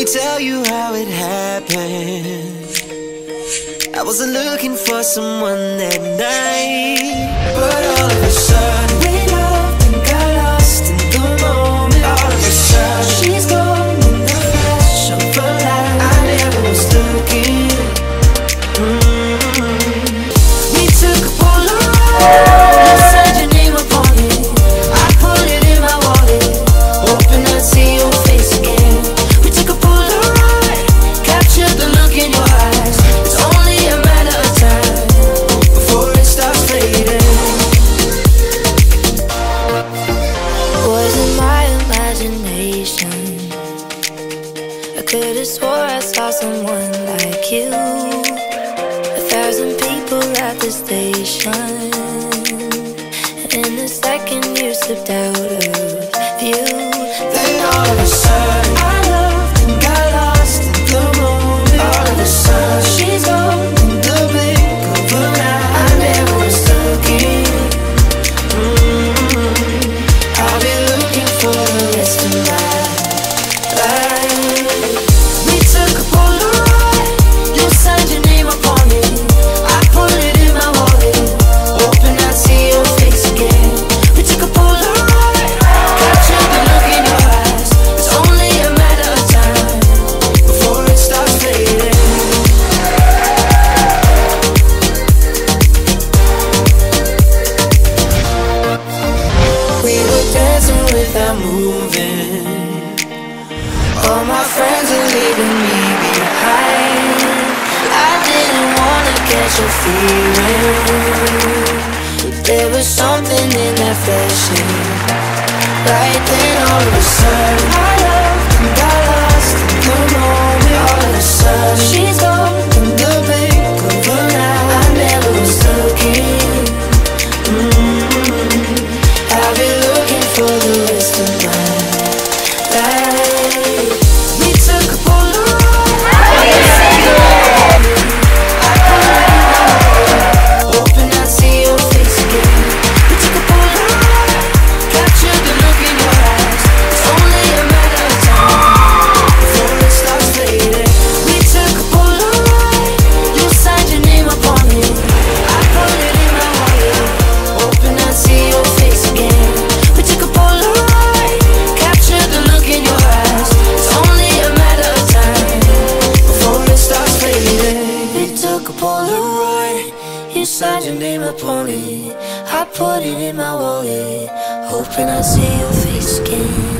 me tell you how it happened. I wasn't looking for someone that night, but all of a sudden we loved and got lost in the moment. All of a sudden she's gone in the flash of a light. I never was looking. We took a Polaroid, you signed your name upon it. I put it in my wallet, hoping I'd see your face again. We took a Polaroid, captured the look in your eyes. It's only a matter of time before it starts fading. Was it my imagination? I could've swore I saw someone like you. 1,000 people at the station, and in a second you slipped out of view. Then all of a sudden I loved and got lost in the moment. All of a sudden she's gone in the blink of an eye. I never was looking. I'll be looking for the rest of my life. We took a Polaroid, you signed your name upon it. I put it in my wallet, hoping I'd see your face again. We took a Polaroid, captured the look in your eyes. It's only a matter of time before it starts fading. We were dancing without moving. All my friends are leaving me behind. I didn't wanna catch a feeling, but there was something in that flashing right then. All of a sudden I loved and got lost in the moment. All of a sudden she's gone in the blink of an eye. I never was looking. I'll be looking for the rest of my life. We took a Polaroid, hoping I'd see your face again. We took a Polaroid, captured the look in your eyes. It's only a matter of time before it starts fading. We took a Polaroid, you signed your name upon it. I put it in my wallet, hoping I'd see your face again. We took a Polaroid, captured the look in your eyes. It's only a matter of time before it starts fading. We took a Polaroid, you signed your name upon it. I put it in my wallet, hoping I'd see your face again.